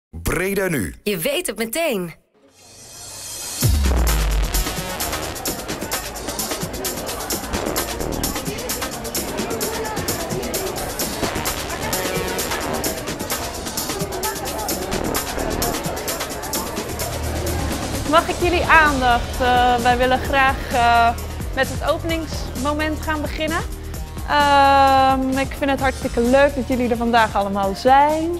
Breda Nu. Je weet het meteen. Mag ik jullie aandacht? Wij willen graag met het openingsmoment gaan beginnen. Ik vind het hartstikke leuk dat jullie er vandaag allemaal zijn.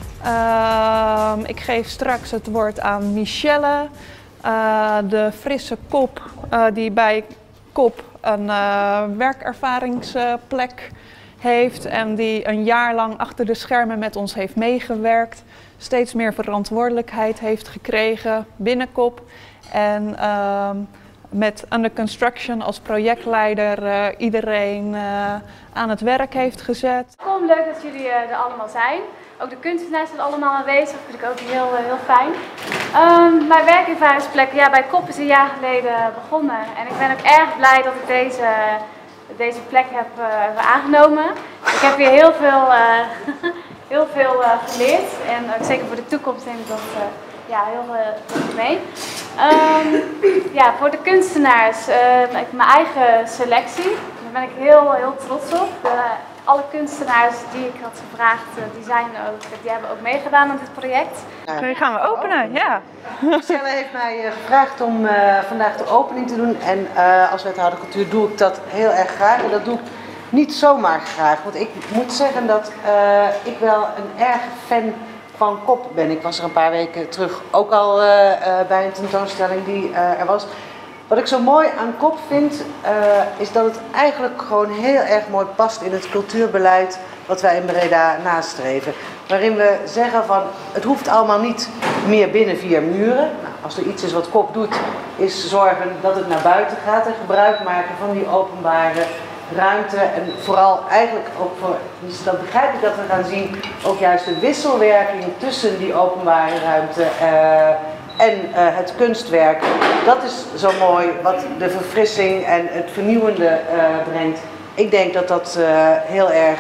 Ik geef straks het woord aan Michelle, de frisse kop die bij KOP een werkervaringsplek heeft en die een jaar lang achter de schermen met ons heeft meegewerkt. Steeds meer verantwoordelijkheid heeft gekregen binnen KOP en met Under Construction als projectleider iedereen aan het werk heeft gezet. Kom, leuk dat jullie er allemaal zijn. Ook de kunstenaars zijn allemaal aanwezig, dat vind ik ook heel fijn. Mijn werkervaringsplek bij KOP is een jaar geleden begonnen en ik ben ook erg blij dat ik deze plek heb aangenomen. Ik heb hier heel veel geleerd en zeker voor de toekomst neem ik dat heel goed mee. Voor de kunstenaars, mijn eigen selectie, daar ben ik heel trots op. Alle kunstenaars die ik had gevraagd, die hebben ook meegedaan aan dit project. Nu gaan we openen, ja. Michelle heeft mij gevraagd om vandaag de opening te doen en als wethouder cultuur doe ik dat heel erg graag. En dat doe ik niet zomaar graag, want ik moet zeggen dat ik wel een erg fan van KOP ben. Ik was er een paar weken terug ook al bij een tentoonstelling die er was. Wat ik zo mooi aan KOP vind, is dat het eigenlijk gewoon heel erg mooi past in het cultuurbeleid wat wij in Breda nastreven. Waarin we zeggen van, het hoeft allemaal niet meer binnen 4 muren. Nou, als er iets is wat KOP doet, is zorgen dat het naar buiten gaat en gebruik maken van die openbare ruimte. En vooral eigenlijk ook voor, dus dat begrijp ik dat we gaan zien, ook juist de wisselwerking tussen die openbare ruimte en het kunstwerk. Dat is zo mooi wat de verfrissing en het vernieuwende brengt. Ik denk dat dat heel erg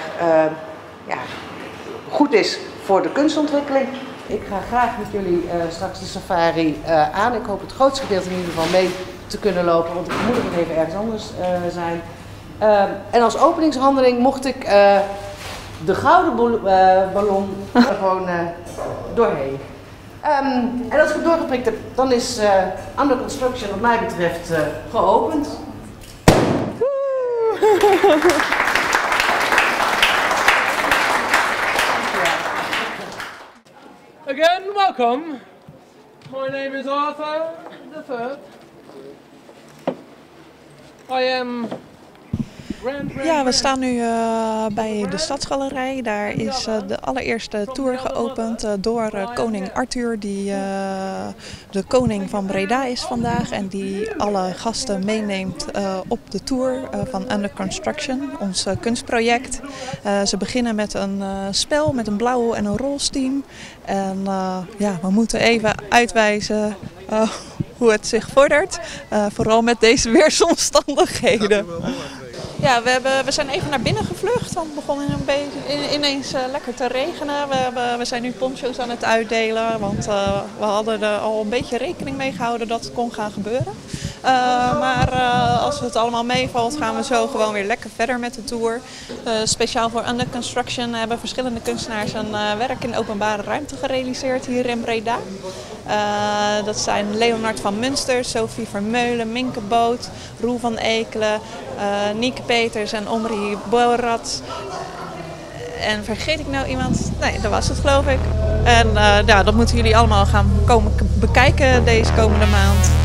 goed is voor de kunstontwikkeling. Ik ga graag met jullie straks de safari aan. Ik hoop het grootste gedeelte in ieder geval mee te kunnen lopen, want ik moet nog even ergens anders zijn. En als openingshandeling mocht ik de gouden ballon er gewoon doorheen. En als ik het doorgeprikt heb, dan is Under Construction wat mij betreft geopend. Again, welcome. My name is Arthur III. I am... Ja, we staan nu bij de Stadsgalerij. Daar is de allereerste tour geopend door koning Arthur, die de koning van Breda is vandaag en die alle gasten meeneemt op de tour van Under Construction, ons kunstproject. Ze beginnen met een spel met een blauw en een roze team. En we moeten even uitwijzen hoe het zich vordert, vooral met deze weersomstandigheden. Ja, we zijn even naar binnen gevlucht, want het begon ineens lekker te regenen. We zijn nu poncho's aan het uitdelen, want we hadden er al een beetje rekening mee gehouden dat het kon gaan gebeuren. Maar als het allemaal meevalt, gaan we zo gewoon weer lekker verder met de tour. Speciaal voor Under Construction hebben verschillende kunstenaars een werk in openbare ruimte gerealiseerd hier in Breda. Dat zijn Leonard van Munster, Sophie Vermeulen, Minke Boot, Roel van Ekelen, Nieke Peters en Omri Borat. En vergeet ik nou iemand? Nee, dat was het geloof ik. En dat moeten jullie allemaal gaan komen bekijken deze komende maand.